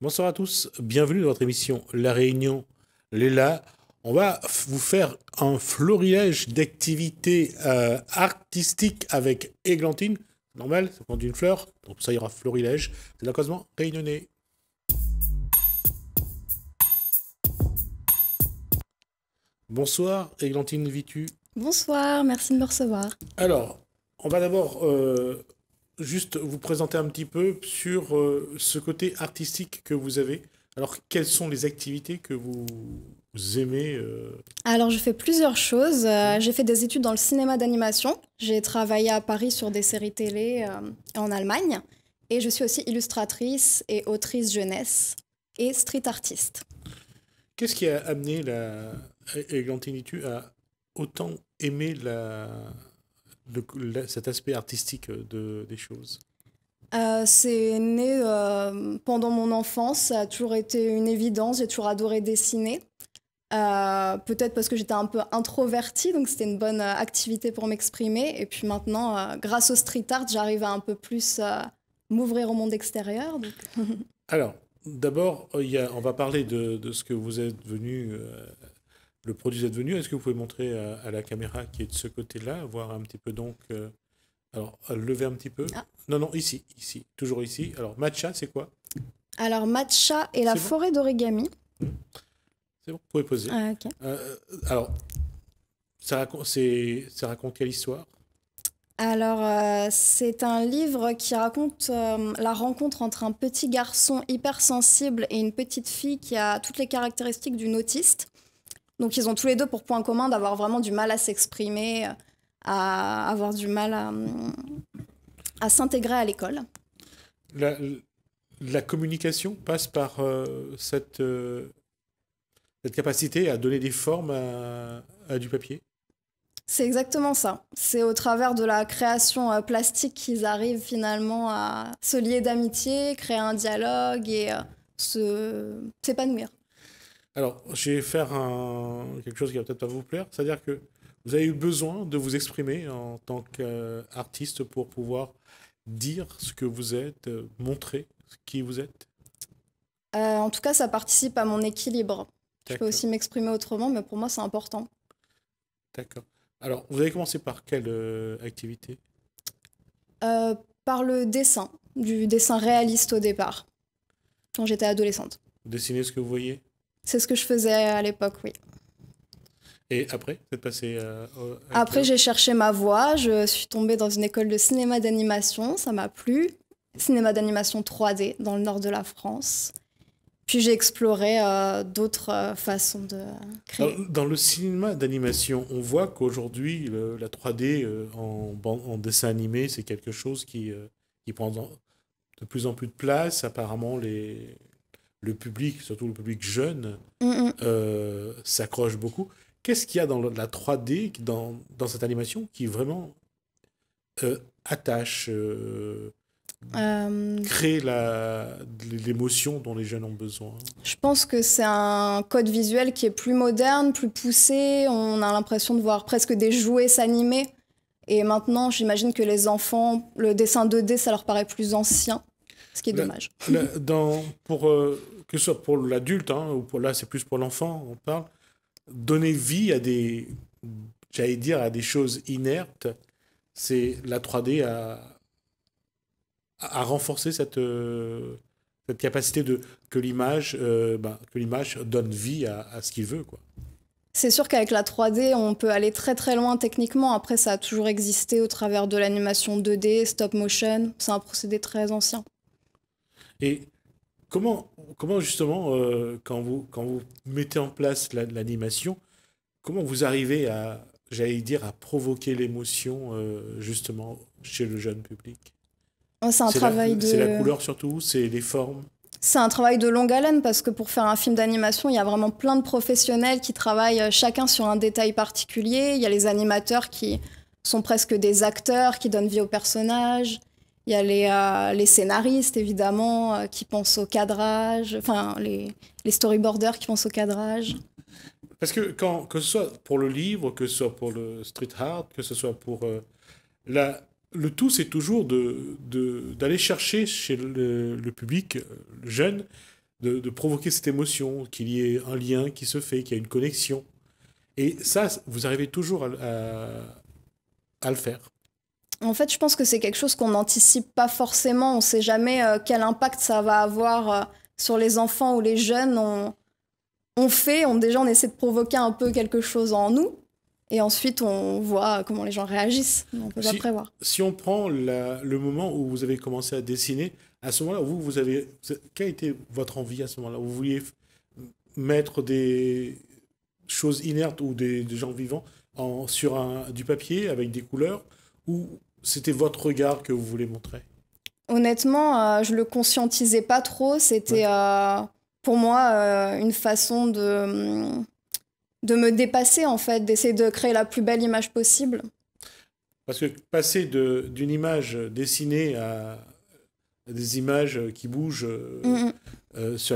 Bonsoir à tous, bienvenue dans votre émission La Réunion Léla. On va vous faire un florilège d'activités artistiques avec Églantine. Normal, ça prend une fleur, donc ça ira florilège. C'est l'accosement réunionnais. Bonsoir Églantine Vitu. Bonsoir, merci de me recevoir. Alors, on va d'abord juste vous présenter un petit peu sur ce côté artistique que vous avez. Alors, quelles sont les activités que vous aimez Alors, je fais plusieurs choses. J'ai fait des études dans le cinéma d'animation. J'ai travaillé à Paris sur des séries télé et en Allemagne. Et je suis aussi illustratrice et autrice jeunesse et street artiste. Qu'est-ce qui a amené Églantine Vitu à autant aimer cet aspect artistique des choses? C'est né pendant mon enfance. Ça a toujours été une évidence. J'ai toujours adoré dessiner. Peut-être parce que j'étais un peu introvertie, donc c'était une bonne activité pour m'exprimer. Et puis maintenant, grâce au street art, j'arrive à un peu plus m'ouvrir au monde extérieur. Donc... Alors, d'abord, on va parler de ce que vous êtes venu, le produit que vous êtes venu. Est-ce que vous pouvez montrer à la caméra qui est de ce côté-là, voir un petit peu donc. Alors, lever un petit peu. Ah. Non, non, ici, toujours ici. Alors, matcha, c'est quoi? Alors, Matcha et la C'est bon forêt d'origami. C'est bon, vous pouvez poser. Ah, ok. Alors, ça raconte quelle histoire? Alors, c'est un livre qui raconte la rencontre entre un petit garçon hypersensible et une petite fille qui a toutes les caractéristiques d'une autiste. Donc, ils ont tous les deux pour point commun d'avoir vraiment du mal à s'exprimer, à avoir du mal à s'intégrer à l'école. La, la communication passe par cette capacité à donner des formes à du papier? C'est exactement ça. C'est au travers de la création plastique qu'ils arrivent finalement à se lier d'amitié, créer un dialogue et s'épanouir. Alors, je vais faire quelque chose qui va peut-être pas vous plaire, c'est-à-dire que vous avez eu besoin de vous exprimer en tant qu'artiste pour pouvoir dire ce que vous êtes, montrer qui vous êtes. En tout cas, ça participe à mon équilibre. Je peux D'accord, aussi m'exprimer autrement, mais pour moi, c'est important. d'accord. Alors, vous avez commencé par quelle activité? Euh, Par le dessin, du dessin réaliste au départ, quand j'étais adolescente. Dessiner ce que vous voyez? C'est ce que je faisais à l'époque, oui. Et après, vous êtes passé avec Après, j'ai cherché ma voie. Je suis tombée dans une école de cinéma d'animation. Ça m'a plu. Cinéma d'animation 3D dans le nord de la France. Puis j'ai exploré d'autres façons de créer. Dans le cinéma d'animation, on voit qu'aujourd'hui, la 3D en dessin animé, c'est quelque chose qui prend de plus en plus de place. Apparemment, le public, surtout le public jeune, Mm, mm. s'accroche beaucoup. Qu'est-ce qu'il y a dans la 3D, dans cette animation, qui vraiment attache, Euh, crée l'émotion dont les jeunes ont besoin? je pense que c'est un code visuel qui est plus moderne, plus poussé. On a l'impression de voir presque des jouets s'animer. Et maintenant, j'imagine que les enfants, le dessin 2D, ça leur paraît plus ancien, ce qui est La- dommage. que ce soit pour l'adulte, hein, ou là c'est plus pour l'enfant, on parle, donner vie j'allais dire, à des choses inertes, c'est la 3D à renforcer cette capacité que l'image donne vie à ce qu'il veut, quoi. C'est sûr qu'avec la 3D, on peut aller très très loin techniquement. Après, ça a toujours existé au travers de l'animation 2D, stop motion. C'est un procédé très ancien. Et comment justement, quand vous mettez en place l'animation, comment vous arrivez j'allais dire, à provoquer l'émotion justement chez le jeune public? C'est un travail C'est la de... couleur surtout, c'est les formes. C'est un travail de longue haleine parce que pour faire un film d'animation, il y a vraiment plein de professionnels qui travaillent chacun sur un détail particulier. Il y a les animateurs qui sont presque des acteurs, qui donnent vie aux personnages. Il y a les scénaristes, évidemment, qui pensent au cadrage. Enfin, les storyboarders qui pensent au cadrage. Parce que que ce soit pour le livre, que ce soit pour le street art, que ce soit pour le tout, c'est toujours d'aller chercher chez le public, le jeune, de provoquer cette émotion, qu'il y ait un lien qui se fait, qu'il y ait une connexion. Et ça, vous arrivez toujours à le faire. En fait, je pense que c'est quelque chose qu'on n'anticipe pas forcément. On ne sait jamais quel impact ça va avoir sur les enfants ou les jeunes. Déjà, on essaie de provoquer un peu quelque chose en nous. Et ensuite, on voit comment les gens réagissent. On ne peut pas prévoir. Si on prend le moment où vous avez commencé à dessiner, à ce moment-là, quelle a été votre envie à ce moment-là? Vous vouliez mettre des choses inertes ou des gens vivants sur du papier avec des couleurs, ou c'était votre regard que vous voulez montrer? Honnêtement, je le conscientisais pas trop. C'était pour moi une façon de me dépasser, en fait, d'essayer de créer la plus belle image possible. Parce que passer d'une image dessinée à des images qui bougent sur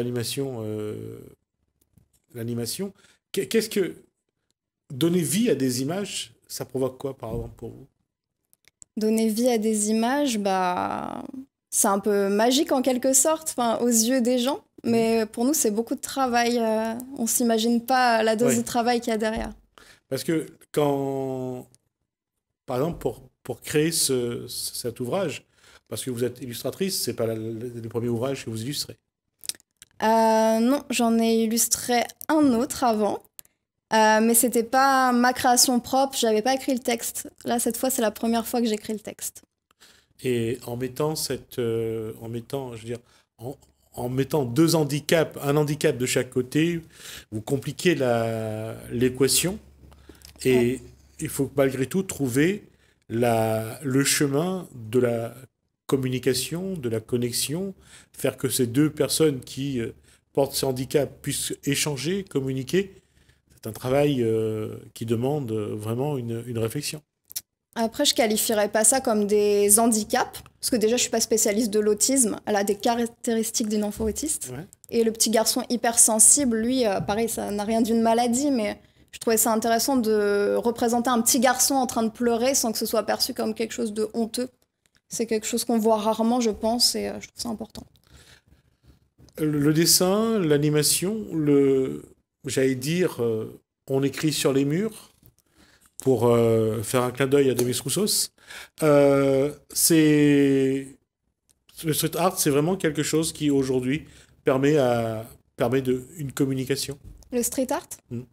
l'animation, qu'est-ce que donner vie à des images, ça provoque quoi, par exemple, pour vous? Donner vie à des images, c'est un peu magique en quelque sorte, aux yeux des gens. Mais pour nous, c'est beaucoup de travail. On ne s'imagine pas la dose de travail qu'il y a derrière. Parce que par exemple, pour créer cet ouvrage, parce que vous êtes illustratrice, c'est pas le premier ouvrage que vous illustrez. Non, j'en ai illustré un autre avant. Mais c'était pas ma création propre, j'avais pas écrit le texte. Là, cette fois, c'est la première fois que j'écris le texte. Et en mettant en mettant deux handicaps, un handicap de chaque côté, vous compliquez l'équation. Et il faut malgré tout trouver le chemin de la communication, de la connexion, faire que ces deux personnes qui portent ces handicaps puissent échanger, communiquer. C'est un travail qui demande vraiment une réflexion. Après, je qualifierais pas ça comme des handicaps, parce que déjà, je suis pas spécialiste de l'autisme. Elle a des caractéristiques d'une enfant autiste. Ouais. Et le petit garçon hypersensible, lui, pareil, ça n'a rien d'une maladie, mais je trouvais ça intéressant de représenter un petit garçon en train de pleurer sans que ce soit perçu comme quelque chose de honteux. C'est quelque chose qu'on voit rarement, je pense, et je trouve ça important. Le dessin, l'animation, j'allais dire, on écrit sur les murs pour faire un clin d'œil à Demis Roussos. Le street art, c'est vraiment quelque chose qui aujourd'hui permet une communication. Le street art ?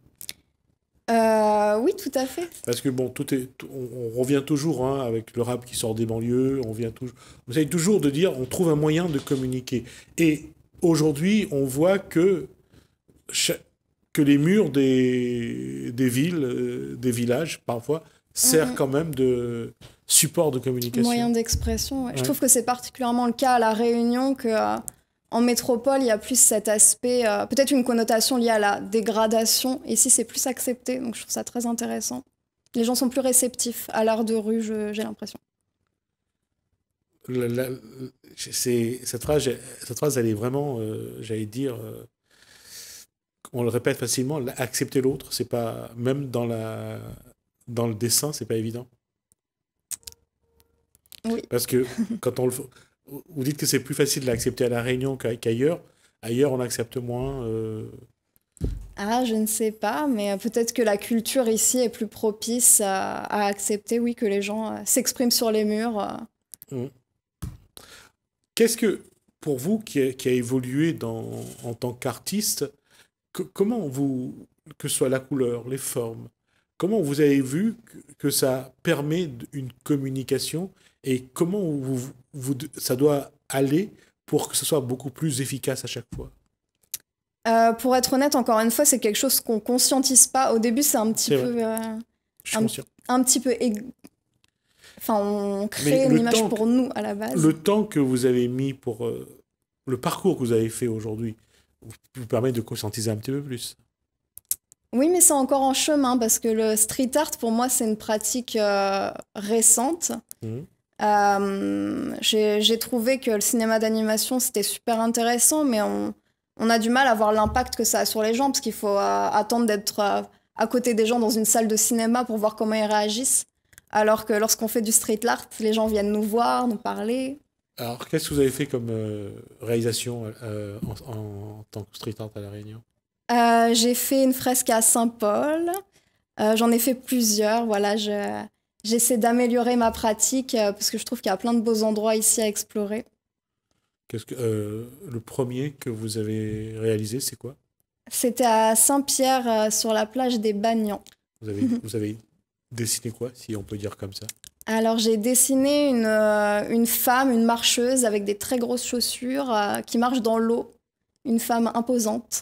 Oui, tout à fait. Parce que bon, on revient toujours avec le rap qui sort des banlieues, on essaye toujours de dire, on trouve un moyen de communiquer. Et aujourd'hui, on voit que les murs des villes, des villages, parfois, servent quand même de support de communication. Moyen d'expression, ouais. Je trouve que c'est particulièrement le cas à La Réunion, qu'en métropole, il y a plus cet aspect, peut-être une connotation liée à la dégradation. Ici, c'est plus accepté, donc je trouve ça très intéressant. Les gens sont plus réceptifs à l'art de rue, j'ai l'impression. Cette phrase, elle est vraiment, j'allais dire... on le répète facilement, accepter l'autre, c'est pas, même dans le dessin, c'est pas évident. Oui. Parce que quand vous dites que c'est plus facile de l'accepter à La Réunion qu'ailleurs, ailleurs on accepte moins. Ah, je ne sais pas, mais peut-être que la culture ici est plus propice à accepter, oui, que les gens s'expriment sur les murs. Qu'est-ce que, pour vous qui a évolué en tant qu'artiste, comment que ce soit la couleur, les formes, comment vous avez vu que ça permet une communication et comment ça doit aller pour que ce soit beaucoup plus efficace à chaque fois? Pour être honnête, encore une fois, c'est quelque chose qu'on conscientise pas. Au début, c'est un petit peu... Je suis conscient. Un petit peu... Enfin, on crée une image pour nous, à la base. Le temps que vous avez mis pour... le parcours que vous avez fait aujourd'hui vous permet de conscientiser un petit peu plus. Oui, mais c'est encore en chemin, parce que le street art, pour moi, c'est une pratique récente. J'ai trouvé que le cinéma d'animation, c'était super intéressant, mais on a du mal à voir l'impact que ça a sur les gens, parce qu'il faut attendre d'être à côté des gens dans une salle de cinéma pour voir comment ils réagissent. Alors que lorsqu'on fait du street art, les gens viennent nous voir, nous parler. Alors, qu'est-ce que vous avez fait comme réalisation en tant que street art à La Réunion? J'ai fait une fresque à Saint-Paul. J'en ai fait plusieurs. Voilà, j'essaie d'améliorer ma pratique parce que je trouve qu'il y a plein de beaux endroits ici à explorer. Le premier que vous avez réalisé, c'est quoi? C'était à Saint-Pierre, sur la plage des Bagnans. Vous avez dessiné quoi, si on peut dire comme ça? Alors, j'ai dessiné une femme, une marcheuse avec des très grosses chaussures qui marche dans l'eau. Une femme imposante.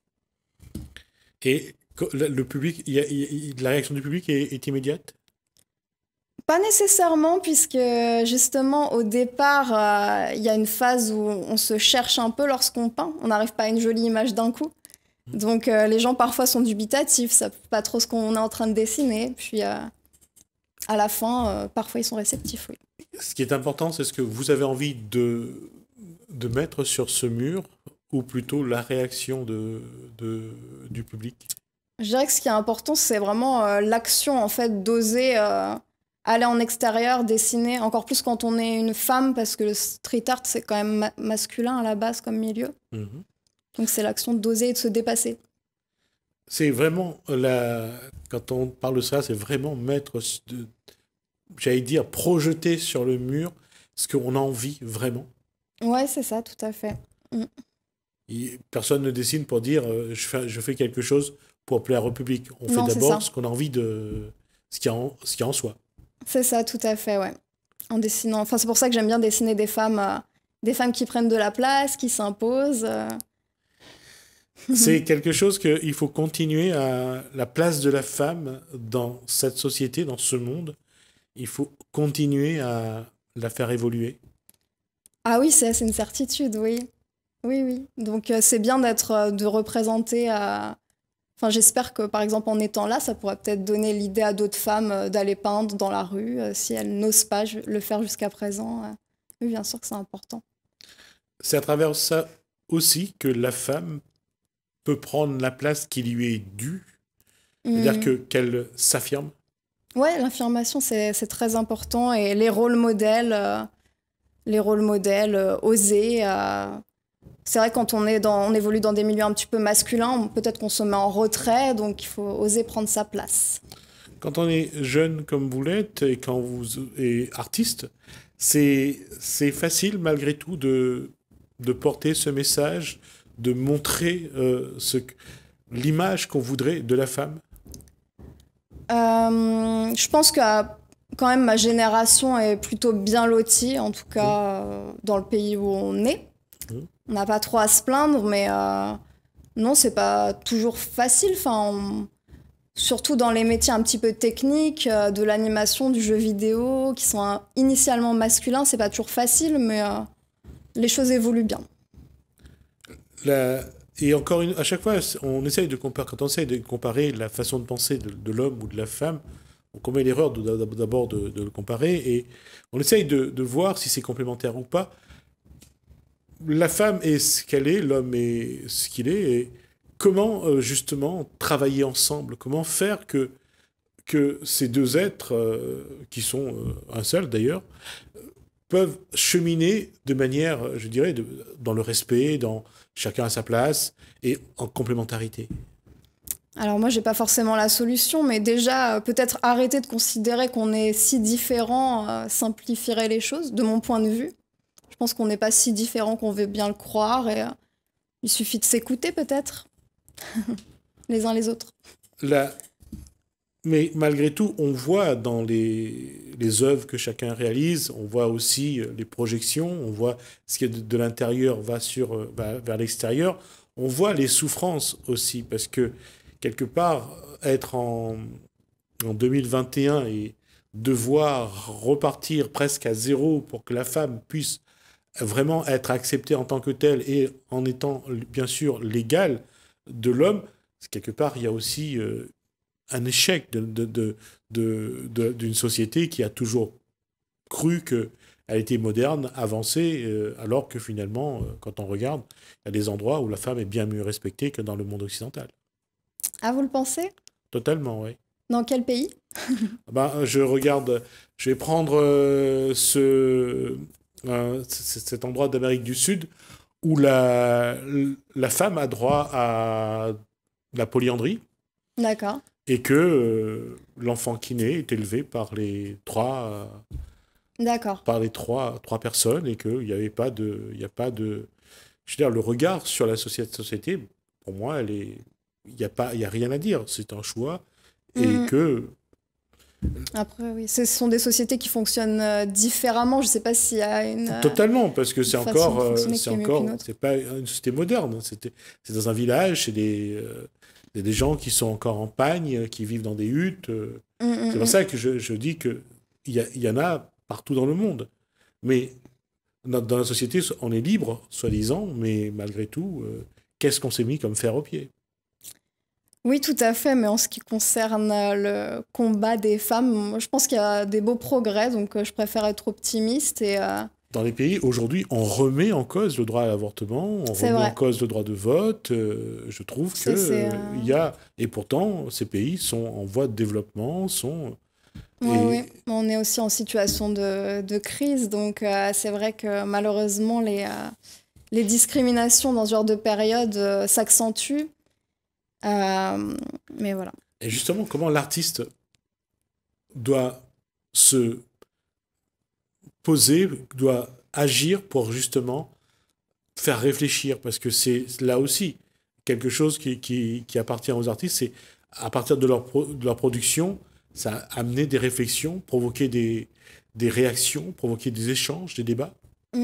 Et le public, la réaction du public est immédiate? Pas nécessairement, puisque justement, au départ, il y a une phase où on se cherche un peu lorsqu'on peint. On n'arrive pas à une jolie image d'un coup. Donc, les gens parfois sont dubitatifs, savent pas trop ce qu'on est en train de dessiner. Puis, à la fin, parfois, ils sont réceptifs, oui. Ce qui est important, c'est ce que vous avez envie de mettre sur ce mur, ou plutôt la réaction du public. Je dirais que ce qui est important, c'est vraiment l'action, en fait, d'oser aller en extérieur, dessiner, encore plus quand on est une femme, parce que le street art, c'est quand même masculin à la base comme milieu. Mhm. Donc c'est l'action d'oser et de se dépasser. C'est vraiment, quand on parle de ça, c'est vraiment j'allais dire, projeter sur le mur ce qu'on a envie vraiment. Ouais, c'est ça, tout à fait. Mm. Personne ne dessine pour dire je fais quelque chose pour plaire au public. On fait Non, c'est d'abord ça. ce qu'on a envie ce qu'il y a en soi. C'est ça, tout à fait, ouais. En dessinant. Enfin, c'est pour ça que j'aime bien dessiner des femmes qui prennent de la place, qui s'imposent. C'est quelque chose qu'il faut continuer à la place de la femme dans cette société, dans ce monde. Il faut continuer à la faire évoluer. Ah oui, c'est une certitude, oui. Oui, oui. Donc c'est bien de représenter. Enfin, j'espère que par exemple en étant là, ça pourrait peut-être donner l'idée à d'autres femmes d'aller peindre dans la rue si elles n'osent pas le faire jusqu'à présent. Oui, bien sûr que c'est important. C'est à travers ça aussi que la femme peut prendre la place qui lui est due, c'est-à-dire qu'elle s'affirme. Ouais, l'affirmation c'est très important et les rôles modèles, oser. C'est vrai quand on évolue dans des milieux un petit peu masculins, peut-être qu'on se met en retrait, donc il faut oser prendre sa place. Quand on est jeune comme vous l'êtes et quand vous êtes artiste, c'est facile malgré tout de porter ce message, de montrer l'image qu'on voudrait de la femme. Je pense que quand même ma génération est plutôt bien lotie, en tout cas dans le pays où on est. On n'a pas trop à se plaindre, mais non, c'est pas toujours facile. Enfin, surtout dans les métiers un petit peu techniques, de l'animation, du jeu vidéo, qui sont initialement masculins, c'est pas toujours facile, mais les choses évoluent bien. Et encore à chaque fois, on essaye de comparer, quand on essaye de comparer la façon de penser de l'homme ou de la femme, on commet l'erreur d'abord de le comparer et on essaye de voir si c'est complémentaire ou pas. La femme est ce qu'elle est, l'homme est ce qu'il est, et comment justement travailler ensemble, comment faire que ces deux êtres, qui sont un seul d'ailleurs, peuvent cheminer de manière, je dirais, dans le respect, dans chacun à sa place et en complémentarité. Alors moi, j'ai pas forcément la solution, mais déjà, peut-être arrêter de considérer qu'on est si différent simplifierait les choses, de mon point de vue. Je pense qu'on n'est pas si différent qu'on veut bien le croire et il suffit de s'écouter peut-être, les uns les autres. Mais malgré tout, on voit dans les œuvres que chacun réalise, on voit aussi les projections, on voit ce qui est de l'intérieur va vers l'extérieur, on voit les souffrances aussi, parce que quelque part, être en 2021 et devoir repartir presque à zéro pour que la femme puisse vraiment être acceptée en tant que telle et en étant bien sûr l'égale de l'homme, quelque part, il y a aussi un échec d'une société qui a toujours cru qu'elle était moderne, avancée, alors que finalement, quand on regarde, il y a des endroits où la femme est bien mieux respectée que dans le monde occidental. Ah, vous le pensez? Totalement, oui. Dans quel pays? Je vais prendre cet endroit d'Amérique du Sud où la femme a droit à la polyandrie. D'accord. Et que l'enfant qui naît est élevé par les D'accord. trois personnes et qu'il n'y avait pas de, il y a pas de, je veux dire, le regard sur la société, pour moi, il y a rien à dire. C'est un choix et que. Après, oui, ce sont des sociétés qui fonctionnent différemment. Je ne sais pas s'il y a une. Totalement, parce que c'est pas une société moderne. C'est dans un village, c'est des gens qui sont encore en pagne, qui vivent dans des huttes. C'est pour ça que je dis qu'il y en a partout dans le monde. Mais dans la société, on est libre, soi-disant, mais malgré tout, qu'est-ce qu'on s'est mis comme fer au pied? Oui, tout à fait, mais en ce qui concerne le combat des femmes, moi, je pense qu'il y a des beaux progrès, donc je préfère être optimiste. Dans les pays, aujourd'hui, on remet en cause le droit à l'avortement, on remet en cause le droit de vote. Je trouve qu'il y a... Et pourtant, ces pays sont en voie de développement, Oui, on est aussi en situation de crise, donc c'est vrai que malheureusement, les discriminations dans ce genre de période s'accentuent. Mais voilà. Et justement, comment l'artiste doit se poser, doit agir pour justement faire réfléchir, parce que c'est là aussi quelque chose qui appartient aux artistes, c'est à partir de leur production, ça a amené des réflexions, provoqué des réactions, provoqué des échanges, des débats.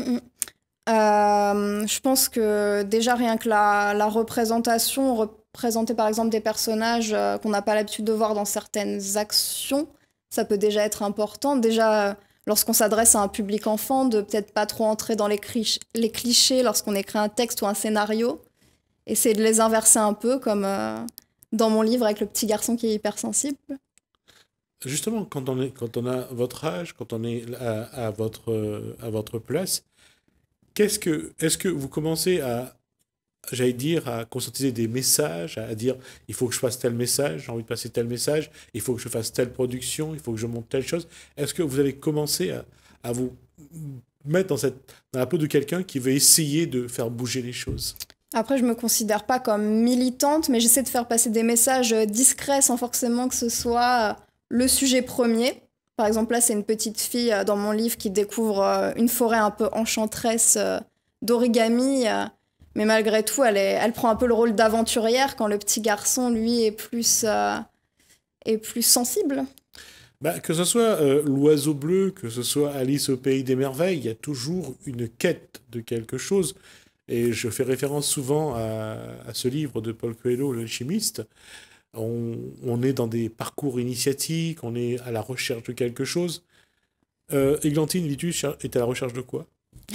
Je pense que déjà rien que la représentation, représenter par exemple des personnages qu'on n'a pas l'habitude de voir dans certaines actions, ça peut déjà être important. Déjà, lorsqu'on s'adresse à un public enfant, de peut-être pas trop entrer dans les clichés lorsqu'on écrit un texte ou un scénario, essayer de les inverser un peu, comme dans mon livre avec le petit garçon qui est hypersensible. Justement, quand on a votre âge, quand on est à votre place, est-ce que vous commencez à conscientiser des messages, à dire il faut que je fasse tel message, j'ai envie de passer tel message, il faut que je fasse telle production, il faut que je monte telle chose. Est-ce que vous avez commencé à vous mettre dans la peau de quelqu'un qui veut essayer de faire bouger les choses? Après, je me considère pas comme militante, mais j'essaie de faire passer des messages discrets sans forcément que ce soit le sujet premier. Par exemple, là, c'est une petite fille dans mon livre qui découvre une forêt un peu enchanteresse d'origami. Mais malgré tout, elle prend un peu le rôle d'aventurière quand le petit garçon, lui, est plus sensible. Que ce soit l'oiseau bleu, que ce soit Alice au pays des merveilles, il y a toujours une quête de quelque chose. Et je fais référence souvent à ce livre de Paul Coelho, L'Alchimiste. On est dans des parcours initiatiques, on est à la recherche de quelque chose. Églantine Vitus est à la recherche de quoi?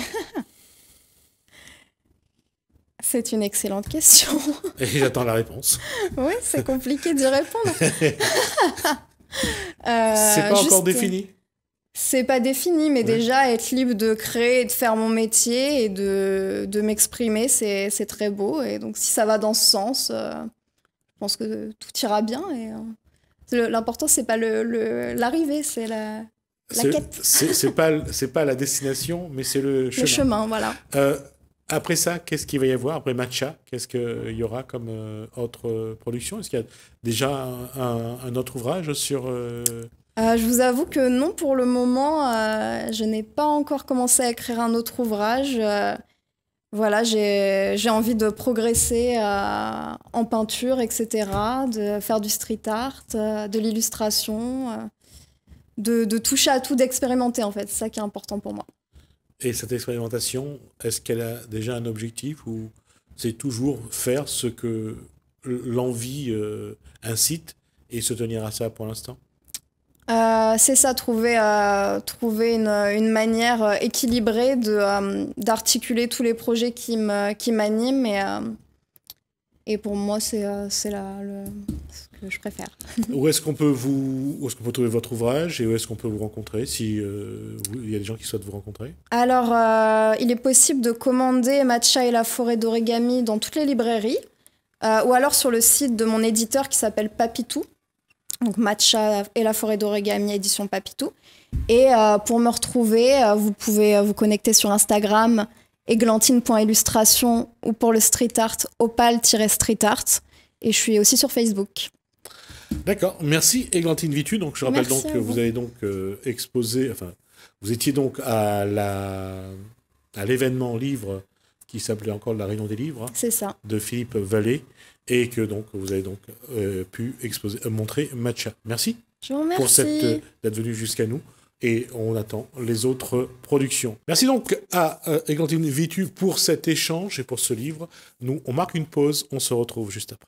C'est une excellente question. Et j'attends la réponse. Oui, c'est compliqué d'y répondre. C'est pas encore défini? C'est pas défini, mais déjà être libre de créer et de faire mon métier et de m'exprimer, c'est très beau. Et donc si ça va dans ce sens, je pense que tout ira bien. Et l'important, c'est pas l'arrivée, c'est la quête. C'est pas la destination, mais c'est le chemin. Le chemin, voilà. Après ça, qu'est-ce qu'il va y avoir? Après Matcha, qu'est-ce qu'il y aura comme autre production? Est-ce qu'il y a déjà un autre ouvrage sur... Je vous avoue que non, pour le moment, je n'ai pas encore commencé à écrire un autre ouvrage. Voilà, j'ai envie de progresser en peinture, etc., de faire du street art, de l'illustration, de toucher à tout, d'expérimenter en fait. C'est ça qui est important pour moi. Et cette expérimentation, est-ce qu'elle a déjà un objectif ou c'est toujours faire ce que l'envie incite et se tenir à ça pour l'instant? C'est ça, trouver une manière équilibrée d'articuler tous les projets qui m'animent. Et pour moi, c'est ce que je préfère. Où est-ce qu'on peut trouver votre ouvrage et où est-ce qu'on peut vous rencontrer si il y a des gens qui souhaitent vous rencontrer? Alors, il est possible de commander Matcha et la forêt d'origami dans toutes les librairies ou alors sur le site de mon éditeur qui s'appelle Papitou. donc Matcha et la forêt d'origami, édition Papitou. Et pour me retrouver, vous pouvez vous connecter sur Instagram, eglantine.illustration, ou pour le street art, opal-street art. Et je suis aussi sur Facebook. D'accord, merci Églantine Vitu. Donc je rappelle Merci donc que vous avez donc exposé, enfin vous étiez donc à l'événement livre qui s'appelait encore la Réunion des livres. C'est ça. De Philippe Vallée, et que donc vous avez donc pu montrer Matcha. Merci. Je vous remercie. D'être venu jusqu'à nous. Et on attend les autres productions. Merci donc à Églantine Vitu pour cet échange et pour ce livre. Nous, on marque une pause, on se retrouve juste après.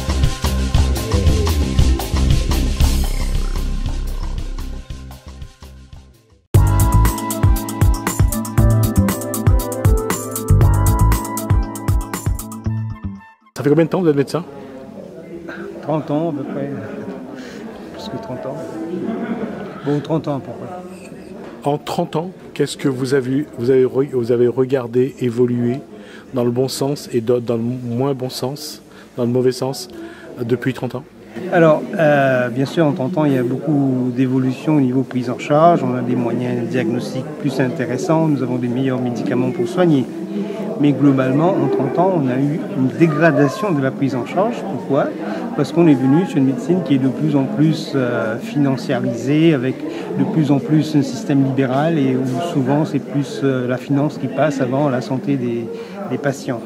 Ça fait combien de temps que vous êtes médecin? 30 ans à peu près. Plus que 30 ans. Bon, 30 ans à peu près. En 30 ans, qu'est-ce que vous avez regardé évoluer dans le bon sens et dans le moins bon sens, dans le mauvais sens, depuis 30 ans? Alors, bien sûr, en 30 ans, il y a beaucoup d'évolutions au niveau prise en charge. On a des moyens diagnostiques plus intéressants. Nous avons des meilleurs médicaments pour soigner. Mais globalement, en 30 ans, on a eu une dégradation de la prise en charge. Pourquoi? Parce qu'on est venu sur une médecine qui est de plus en plus financiarisée, avec de plus en plus un système libéral et où souvent c'est plus la finance qui passe avant la santé des patients.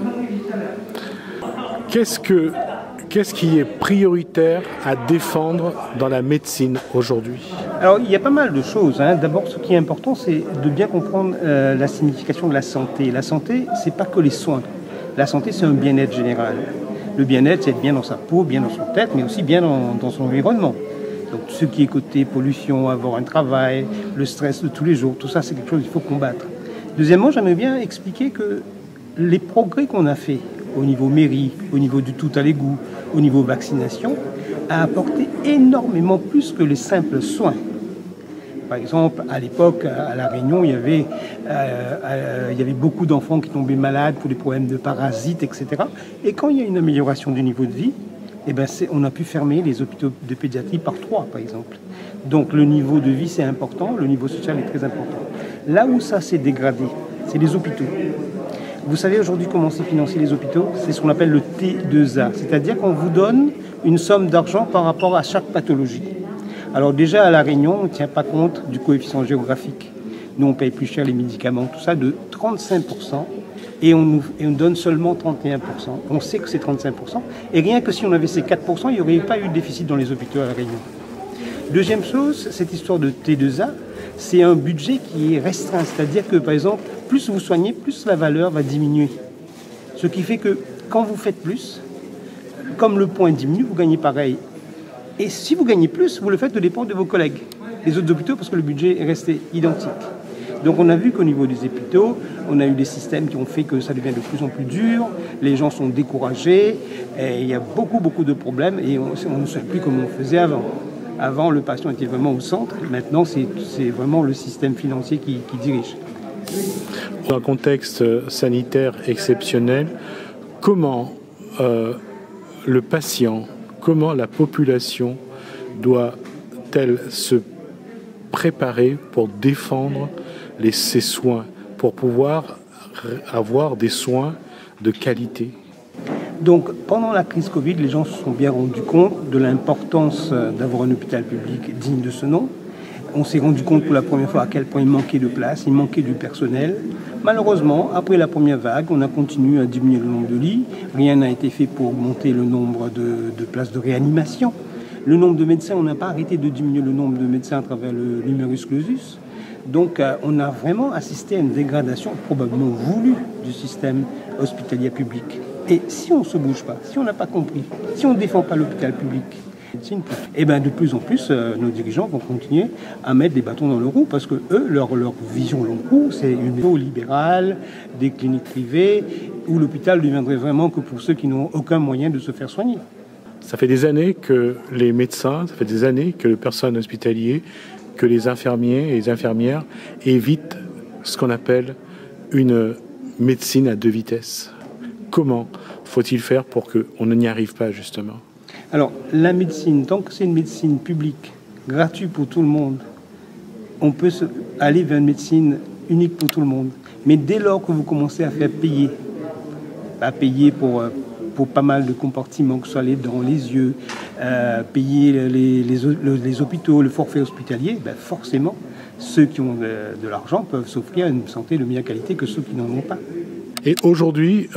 Qu'est-ce qui est prioritaire à défendre dans la médecine aujourd'hui? Alors, il y a pas mal de choses. D'abord, ce qui est important, c'est de bien comprendre la signification de la santé. La santé, c'est pas que les soins. La santé, c'est un bien-être général. Le bien-être, c'est être bien dans sa peau, bien dans son tête, mais aussi bien dans son environnement. Donc, ce qui est côté pollution, avoir un travail, le stress de tous les jours, tout ça, c'est quelque chose qu'il faut combattre. Deuxièmement, j'aimerais bien expliquer que les progrès qu'on a fait au niveau mairie, au niveau du tout à l'égout, au niveau vaccination, a apporté énormément plus que les simples soins. Par exemple, à l'époque, à La Réunion, il y avait beaucoup d'enfants qui tombaient malades pour des problèmes de parasites, etc. Et quand il y a une amélioration du niveau de vie, on a pu fermer les hôpitaux de pédiatrie par 3, par exemple. Donc le niveau de vie, c'est important, le niveau social est très important. Là où ça s'est dégradé, c'est les hôpitaux. Vous savez aujourd'hui comment c'est financé les hôpitaux? C'est ce qu'on appelle le T2A, c'est-à-dire qu'on vous donne une somme d'argent par rapport à chaque pathologie. Alors déjà à La Réunion, on ne tient pas compte du coefficient géographique. Nous, on paye plus cher les médicaments, tout ça, de 35%, et on nous donne seulement 31%. On sait que c'est 35%, et rien que si on avait ces 4%, il n'y aurait pas eu de déficit dans les hôpitaux à La Réunion. Deuxième chose, cette histoire de T2A, c'est un budget qui est restreint, c'est-à-dire que, par exemple, plus vous soignez, plus la valeur va diminuer. Ce qui fait que quand vous faites plus, comme le point diminue, vous gagnez pareil. Et si vous gagnez plus, vous le faites au dépend de vos collègues, les autres hôpitaux, parce que le budget est resté identique. Donc on a vu qu'au niveau des hôpitaux, on a eu des systèmes qui ont fait que ça devient de plus en plus dur, les gens sont découragés, et il y a beaucoup de problèmes, et on ne sait plus comment on faisait avant. Avant, le patient était vraiment au centre, maintenant c'est vraiment le système financier qui dirige. Dans un contexte sanitaire exceptionnel, comment le patient, comment la population doit-elle se préparer pour défendre ses soins, pour pouvoir avoir des soins de qualité? Donc, pendant la crise Covid, les gens se sont bien rendus compte de l'importance d'avoir un hôpital public digne de ce nom. On s'est rendu compte pour la première fois à quel point il manquait de place, il manquait du personnel. Malheureusement, après la première vague, on a continué à diminuer le nombre de lits. Rien n'a été fait pour augmenter le nombre de places de réanimation. Le nombre de médecins, on n'a pas arrêté de diminuer le nombre de médecins à travers le numerus clausus. Donc, on a vraiment assisté à une dégradation probablement voulue du système hospitalier public. Et si on ne se bouge pas, si on n'a pas compris, si on ne défend pas l'hôpital public, et bien de plus en plus, nos dirigeants vont continuer à mettre des bâtons dans le roue parce que eux, leur vision long cours, c'est une école libérale, des cliniques privées, où l'hôpital ne deviendrait vraiment que pour ceux qui n'ont aucun moyen de se faire soigner. Ça fait des années que les médecins, ça fait des années que le personnel hospitalier, que les infirmiers et les infirmières évitent ce qu'on appelle une médecine à 2 vitesses. Comment faut-il faire pour qu'on n'y arrive pas, justement? Alors, la médecine, tant que c'est une médecine publique, gratuite pour tout le monde, on peut aller vers une médecine unique pour tout le monde. Mais dès lors que vous commencez à faire payer, pour pas mal de compartiments, que ce soit les dents, les yeux, payer les hôpitaux, le forfait hospitalier, forcément, ceux qui ont de l'argent peuvent s'offrir une santé de meilleure qualité que ceux qui n'en ont pas. Et aujourd'hui,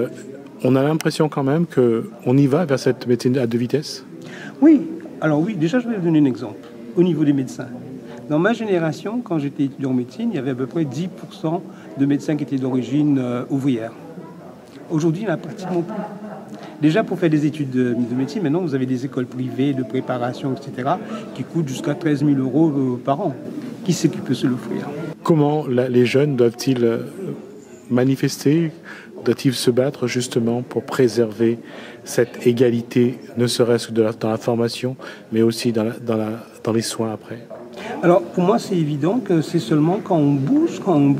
on a l'impression quand même qu'on y va vers cette médecine à deux vitesses. Oui, alors oui, déjà je vais vous donner un exemple au niveau des médecins. Dans ma génération, quand j'étais étudiant en médecine, il y avait à peu près 10% de médecins qui étaient d'origine ouvrière. Aujourd'hui, il n'y en a pratiquement plus. Déjà, pour faire des études de médecine, maintenant, vous avez des écoles privées de préparation, etc., qui coûtent jusqu'à 13 000 € par an. Qui c'est qui peut se l'offrir? Comment les jeunes doivent-ils manifester, doivent-ils se battre justement pour préserver cette égalité, ne serait-ce que dans la formation, mais aussi dans les soins après? Alors, pour moi, c'est évident que c'est seulement quand on bouge qu'on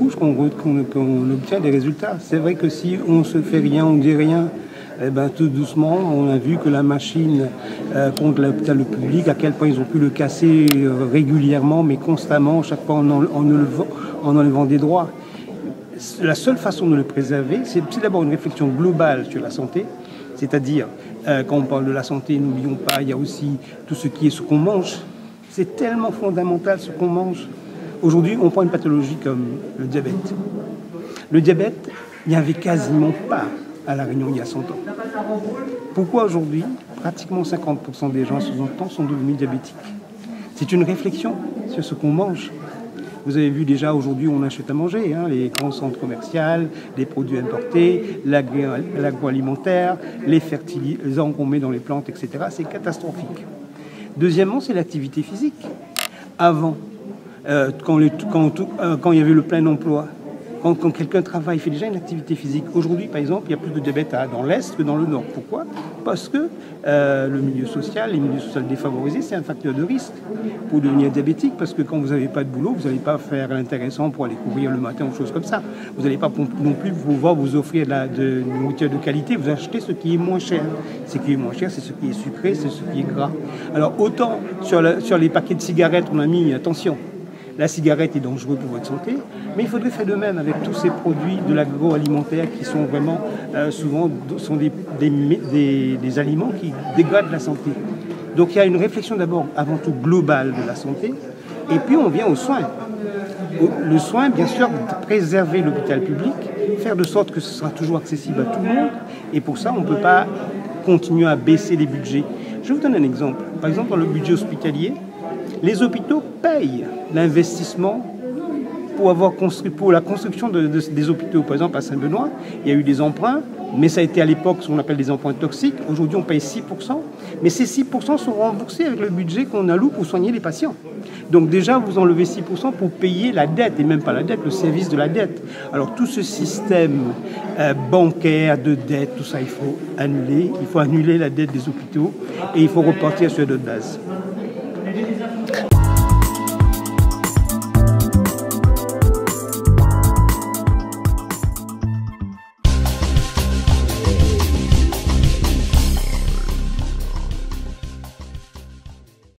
obtient des résultats. C'est vrai que si on se fait rien, on dit rien, tout doucement, on a vu que la machine contre l'hôpital public, à quel point ils ont pu le casser régulièrement, mais constamment, chaque fois en enlevant des droits. La seule façon de le préserver, c'est d'abord une réflexion globale sur la santé, c'est-à-dire, quand on parle de la santé, n'oublions pas, il y a aussi tout ce qui est ce qu'on mange. C'est tellement fondamental ce qu'on mange. Aujourd'hui, on prend une pathologie comme le diabète. Le diabète, il n'y avait quasiment pas à La Réunion il y a 100 ans. Pourquoi aujourd'hui, pratiquement 50% des gens 60 ans sont devenus diabétiques? C'est une réflexion sur ce qu'on mange. Vous avez vu déjà aujourd'hui, on achète à manger, les grands centres commerciaux, les produits importés, l'agroalimentaire, les fertilisants qu'on met dans les plantes, etc. C'est catastrophique. Deuxièmement, c'est l'activité physique. Avant, quand il y avait le plein emploi, quand quelqu'un travaille, il fait déjà une activité physique. Aujourd'hui, par exemple, il y a plus de diabète dans l'Est que dans le Nord. Pourquoi? Parce que le milieu social, les milieux sociaux défavorisés, c'est un facteur de risque pour devenir diabétique. Parce que quand vous n'avez pas de boulot, vous n'allez pas faire l'intéressant pour aller courir le matin ou choses comme ça. Vous n'allez pas non plus pouvoir vous offrir de nourriture de qualité. Vous achetez ce qui est moins cher. Ce qui est moins cher, c'est ce qui est sucré, c'est ce qui est gras. Alors autant sur les paquets de cigarettes, on a mis attention. La cigarette est dangereuse pour votre santé, mais il faudrait faire de même avec tous ces produits de l'agroalimentaire qui sont vraiment souvent sont des aliments qui dégradent la santé. Donc il y a une réflexion d'abord, avant tout globale de la santé, et puis on vient aux soins. Le soin, bien sûr, préserver l'hôpital public, faire de sorte que ce sera toujours accessible à tout le monde, et pour ça on ne peut pas continuer à baisser les budgets. Je vous donne un exemple. Par exemple, dans le budget hospitalier, les hôpitaux payent l'investissement pour la construction des hôpitaux. Par exemple, à Saint-Benoît, il y a eu des emprunts, mais ça a été à l'époque ce qu'on appelle des emprunts toxiques. Aujourd'hui, on paye 6%, mais ces 6% sont remboursés avec le budget qu'on alloue pour soigner les patients. Donc déjà, vous enlevez 6% pour payer la dette, et même pas la dette, le service de la dette. Alors tout ce système bancaire de dette, tout ça, il faut annuler. Il faut annuler la dette des hôpitaux et il faut repartir sur d'autres bases.